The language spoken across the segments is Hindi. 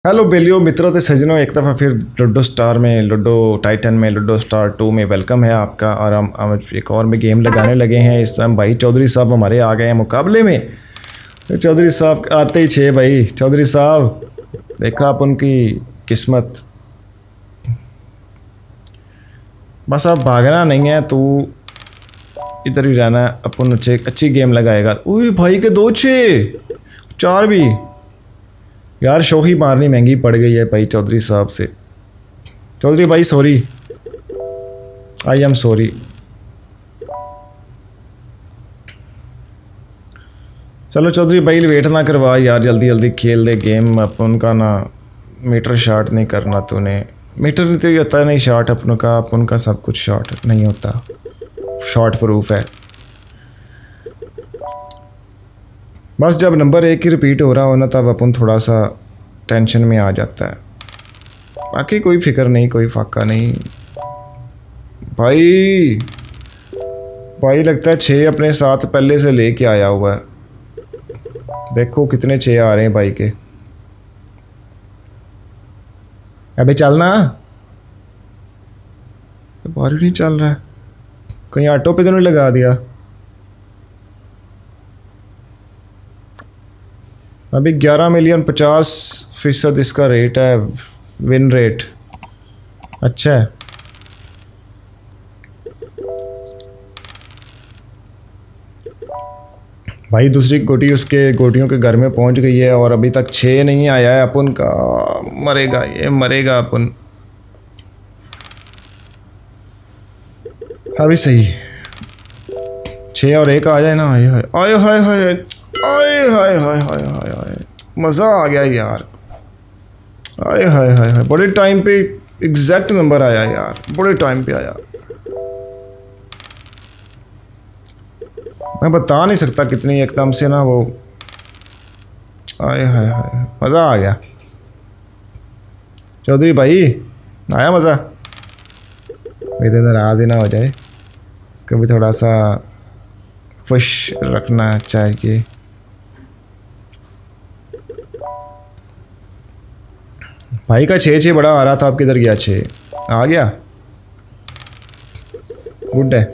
हेलो बेलियो मित्रों ते सजनों, एक दफ़ा फिर लूडो स्टार में, लूडो टाइटन में, लूडो स्टार 2 में वेलकम है आपका। और हम एक और में गेम लगाने लगे हैं। इस टाइम भाई चौधरी साहब हमारे आ गए हैं मुकाबले में। तो चौधरी साहब आते ही छे भाई। चौधरी साहब देखा आप उनकी किस्मत। बस अब भागना नहीं है, तू इधर ही रहना है। अपन अच्छी गेम लगाएगा। उई भाई के 2 6 4 भी यार। शो ही मारनी महंगी पड़ गई है भाई चौधरी साहब से। चौधरी भाई सॉरी, आई एम सॉरी। चलो चौधरी भाई वेट ना करवा यार, जल्दी जल्दी खेल दे गेम। अपन का ना मीटर शॉट नहीं करना तूने। मीटर नहीं तो होता नहीं शॉट अपन का सब कुछ शॉट नहीं होता। शॉट प्रूफ है। बस जब नंबर 1 ही रिपीट हो रहा हो ना, तब अपन थोड़ा सा टेंशन में आ जाता है। बाकी कोई फिक्र नहीं, कोई फाका नहीं भाई। भाई लगता है 6 अपने साथ पहले से लेके आया हुआ है। देखो कितने 6 आ रहे हैं भाई के। अबे चलना, तो बारी नहीं चल रहा है। कहीं ऑटो पे तो नहीं लगा दिया। अभी 11 मिलियन 50% इसका रेट है, विन रेट। अच्छा है भाई। दूसरी गोटी उसके गोटियों के घर में पहुंच गई है और अभी तक 6 नहीं आया है। अपन का मरेगा, ये मरेगा अपन। अभी सही 6 और 1 आ जाए ना। आए हाय आए हाय हाय आए हाय हाय हाय हाय हाय, मज़ा आ गया यार। आए हाय हाय हाय, बड़े टाइम पे एग्जैक्ट नंबर आया यार, बड़े टाइम पे आया। मैं बता नहीं सकता कितनी एकदम से ना वो। आए हाय हाय, मज़ा आ गया। चौधरी भाई आया मज़ा। इधर नाराज ही ना हो जाए, इसको भी थोड़ा सा खुश रखना चाहिए। भाई का 6 बड़ा आ रहा था, अब किधर गया? 6 आ गया, गुड है।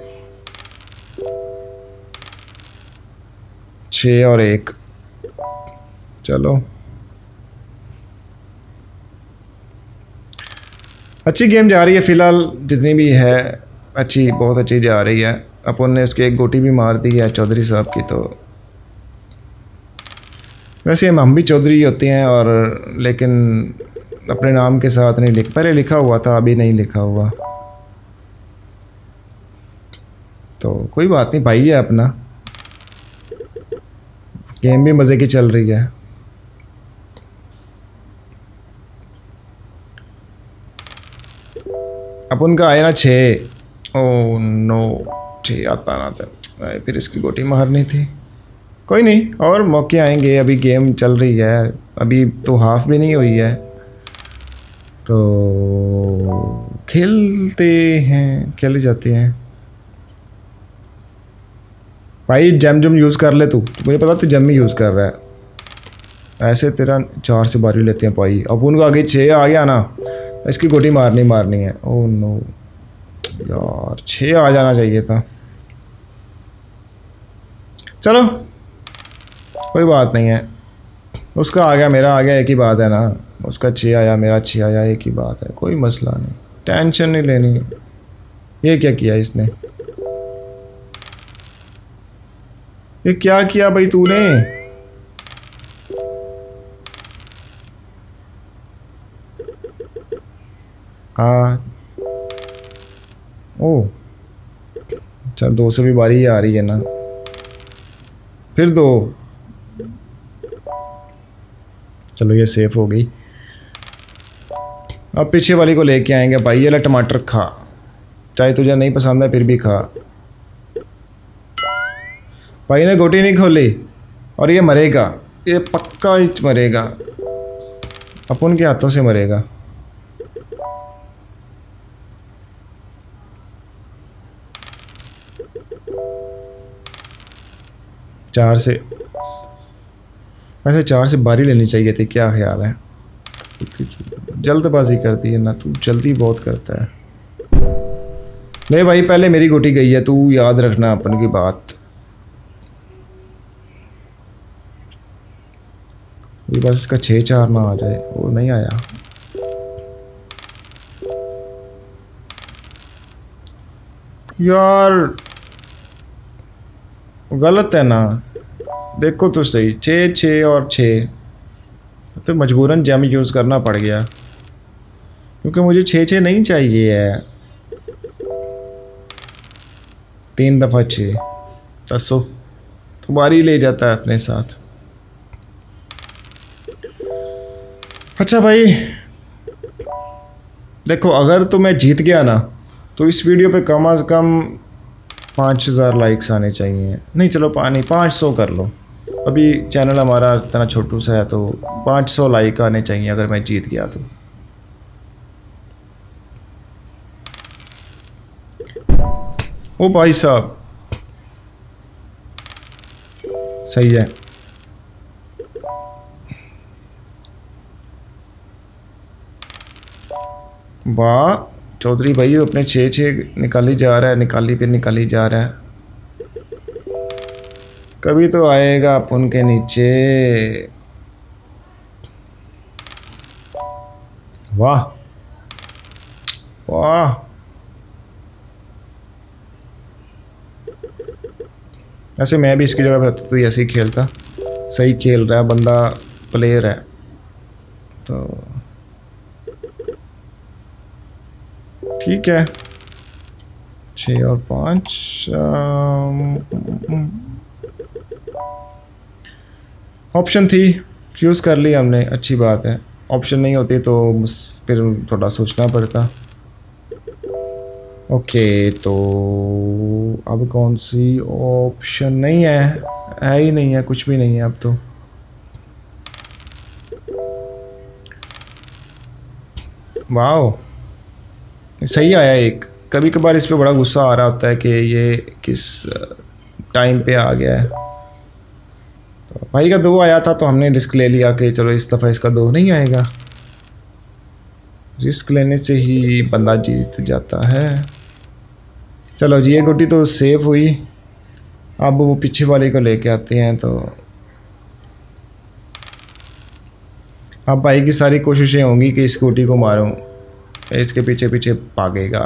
6 और 1, चलो अच्छी गेम जा रही है फिलहाल। जितनी भी है अच्छी, बहुत अच्छी जा रही है। अपन ने उसकी एक गोटी भी मार दी है चौधरी साहब की। तो वैसे हम भी चौधरी होते हैं, और लेकिन अपने नाम के साथ नहीं पहले लिखा हुआ था, अभी नहीं लिखा हुआ। तो कोई बात नहीं, भाई है अपना। गेम भी मज़े की चल रही है। अपन का आया ना 6। ओ नो, 6 आता ना था। फिर इसकी गोटी मारनी थी। कोई नहीं, और मौके आएंगे। अभी गेम चल रही है, अभी तो हाफ भी नहीं हुई है। तो खेलते हैं, खेले जाते हैं भाई। जम यूज़ कर ले तू, मुझे पता तू जम ही यूज़ कर रहा है। ऐसे तेरा 4 से बारी लेते हैं भाई। अब उनको आगे 6 आ गया ना, इसकी गोटी मारनी है। ओह नो यार, 6 आ जाना चाहिए था। चलो कोई बात नहीं है। उसका आ गया, मेरा आ गया, एक ही बात है ना। उसका 6 आया, मेरा 6 आया, एक ही बात है। कोई मसला नहीं, टेंशन नहीं लेनी। ये क्या किया इसने? ये क्या किया भाई तूने? हाँ ओ चल, 2 से भी बारी आ रही है ना, फिर 2। चलो ये सेफ हो गई। अब पीछे वाली को लेके आएंगे भाई। ये ले टमाटर खा, चाहे तुझे नहीं पसंद है फिर भी खा। भाई ने गोटी नहीं खोली और ये मरेगा, ये पक्का ही मरेगा। अपन के हाथों से मरेगा। चार से, वैसे 4 से बारी लेनी चाहिए थी, क्या ख्याल है? जल्दबाजी करती है ना तू, जल्दी बहुत करता है। नहीं भाई पहले मेरी गोटी गई है, तू याद रखना अपन की बात। ये बस इसका 6-4 ना आ जाए। वो नहीं आया यार, गलत है ना। देखो तो सही, 6-6 और 6, तो मजबूरन जैम यूज़ करना पड़ गया क्योंकि मुझे 6-6 नहीं चाहिए है। 3 दफ़ा 6, 10 तुम्हारी ले जाता है अपने साथ। अच्छा भाई देखो, अगर तो मैं जीत गया ना तो इस वीडियो पे कम से कम 5000 लाइक्स आने चाहिए। नहीं चलो 500 कर लो, अभी चैनल हमारा इतना छोटू सा है, तो 500 लाइक आने चाहिए अगर मैं जीत गया तो। ओ भाई साहब सही है। वाह चौधरी भाई अपने 6-6 निकाली जा रहा है, निकाली जा रहा है। कभी तो आएगा अपन के नीचे। वाह वाह, ऐसे मैं भी इसकी जगह पे होता तो ऐसे ही खेलता। सही खेल रहा है बंदा, प्लेयर है तो ठीक है। 6 और 5 ऑप्शन थी, यूज़ कर ली हमने, अच्छी बात है। ऑप्शन नहीं होती तो फिर थोड़ा सोचना पड़ता। ओके तो अब कौन सी ऑप्शन नहीं है ही नहीं है, कुछ भी नहीं है अब तो। वाह सही आया एक। कभी कभार इस पे बड़ा गुस्सा आ रहा होता है कि ये किस टाइम पे आ गया है। तो भाई का 2 आया था तो हमने रिस्क ले लिया कि चलो इस दफ़ा इसका 2 नहीं आएगा। रिस्क लेने से ही बंदा जीत जाता है। चलो जी ये गोटी तो सेफ हुई। अब वो पीछे वाले को लेके आते हैं। तो अब भाई की सारी कोशिशें होंगी कि इस गोटी को मारूं, इसके पीछे पीछे भागेगा।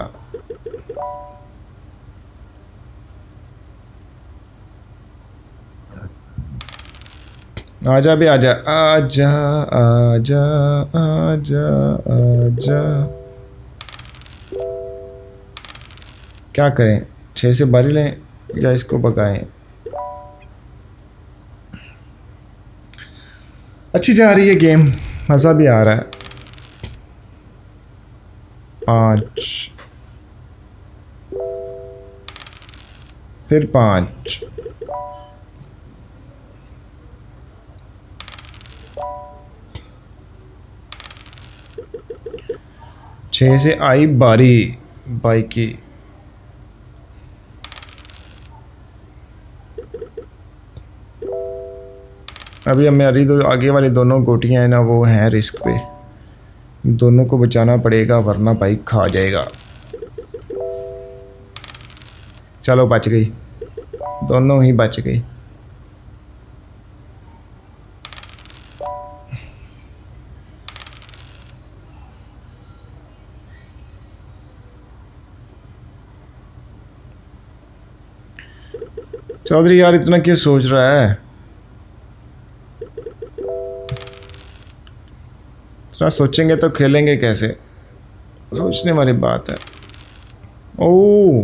आजा भी आजा आजा आजा आजा आजा। क्या करें, 6 से बारी लें या इसको भगाएं? अच्छी जा रही है गेम, मज़ा भी आ रहा है। 5 फिर 5 6 से आई बारी बाई की। अभी हमारी दो आगे वाली दोनों गोटियां हैं ना, वो हैं रिस्क पे। दोनों को बचाना पड़ेगा वरना बाइक खा जाएगा। चलो बच गई, दोनों ही बच गई। चौधरी यार इतना क्यों सोच रहा है? इतना सोचेंगे तो खेलेंगे कैसे? सोचने वाली बात है। ओह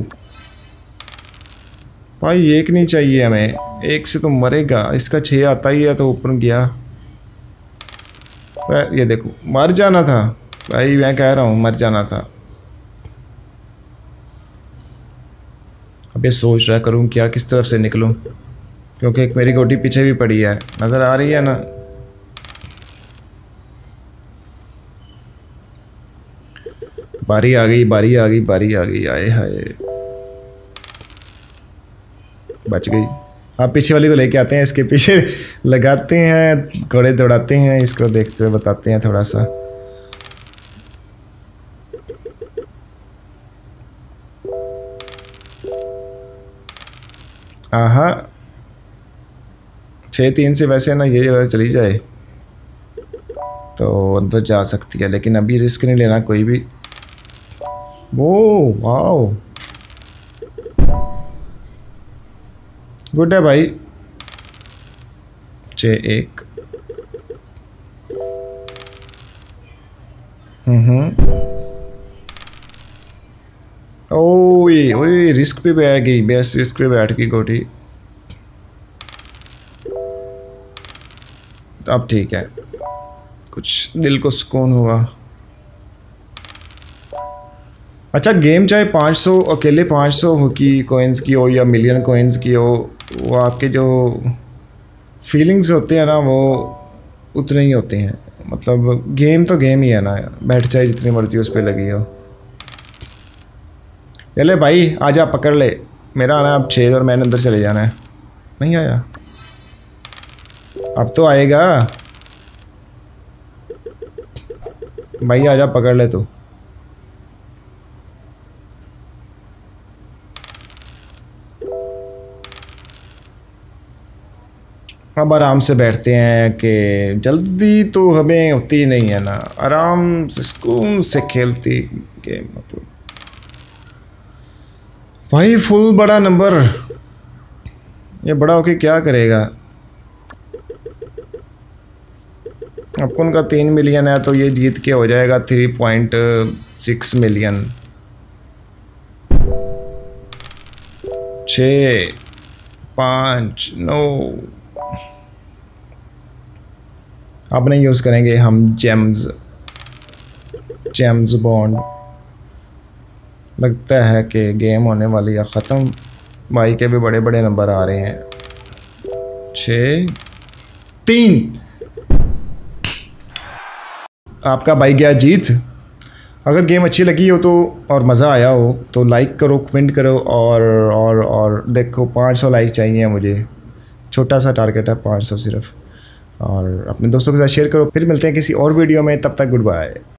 भाई एक नहीं चाहिए हमें, एक से तो मरेगा। इसका 6 आता ही है तो ऊपर गया। ये देखो मर जाना था भाई, मैं कह रहा हूँ मर जाना था। अब ये सोच रहा करूँ क्या, किस तरफ से निकलूँ, क्योंकि एक मेरी गोटी पीछे भी पड़ी है, नज़र आ रही है ना। बारी आ गई बारी आ गई बारी आ गई, आए हाय बच गई। आप पीछे वाली को लेके आते हैं, इसके पीछे लगाते हैं, घोड़े दौड़ाते हैं, इसको देखते हुए बताते हैं थोड़ा सा। हाँ 6-3 से वैसे ना ये अगर चली जाए तो अंदर जा सकती है, लेकिन अभी रिस्क नहीं लेना कोई भी। वो वाओ गुड है भाई। 6-1। ओए ओए रिस्क पे बैठ गई, बेस्ट रिस्क पे बैठ गई गोटी। अब ठीक है, कुछ दिल को सुकून हुआ। अच्छा गेम चाहे 500 अकेले 500 हो की कोइंस की हो या मिलियन कोइंस की हो, वो आपके जो फीलिंग्स होते हैं ना वो उतने ही होते हैं। मतलब गेम तो गेम ही है ना, बैठ चाहे जितनी मर्जी उस पर लगी हो। चले भाई आजा पकड़ ले, मेरा आना अब 6 और मैंने अंदर चले जाना है। नहीं आया, अब तो आएगा भाई, आजा पकड़ ले तू। अब आराम से बैठते हैं कि जल्दी तो हमें होती नहीं है ना, आराम से सुकून से खेलती गेम। भाई फुल बड़ा नंबर, ये बड़ा होके क्या करेगा। अपन का 3 मिलियन है तो ये जीत के हो जाएगा 3.6 मिलियन। 6 5 9। अब नहीं यूज़ करेंगे हम जेम्स बॉन्ड। लगता है कि गेम होने वाली है ख़त्म। भाई के भी बड़े बड़े नंबर आ रहे हैं। 6-3 आपका भाई गया जीत। अगर गेम अच्छी लगी हो तो और मज़ा आया हो तो लाइक करो, कमेंट करो और देखो 500 लाइक चाहिए मुझे, छोटा सा टारगेट है 500 सिर्फ। और अपने दोस्तों के साथ शेयर करो। फिर मिलते हैं किसी और वीडियो में, तब तक गुड बाय।